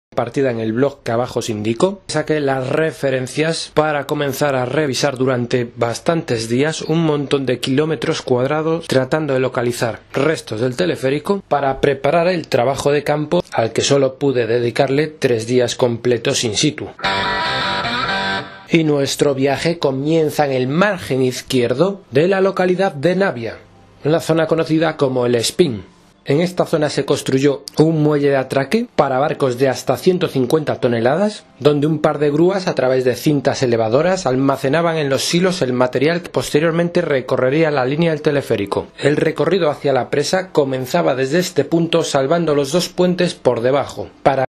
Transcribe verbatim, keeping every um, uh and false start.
partida en el blog que abajo os indico. Saqué las referencias para comenzar a revisar durante bastantes días un montón de kilómetros cuadrados tratando de localizar restos del teleférico para preparar el trabajo de campo al que solo pude dedicarle tres días completos in situ. Y nuestro viaje comienza en el margen izquierdo de la localidad de Navia, en la zona conocida como el Espín. En esta zona se construyó un muelle de atraque para barcos de hasta ciento cincuenta toneladas, donde un par de grúas a través de cintas elevadoras almacenaban en los silos el material que posteriormente recorrería la línea del teleférico. El recorrido hacia la presa comenzaba desde este punto salvando los dos puentes por debajo, para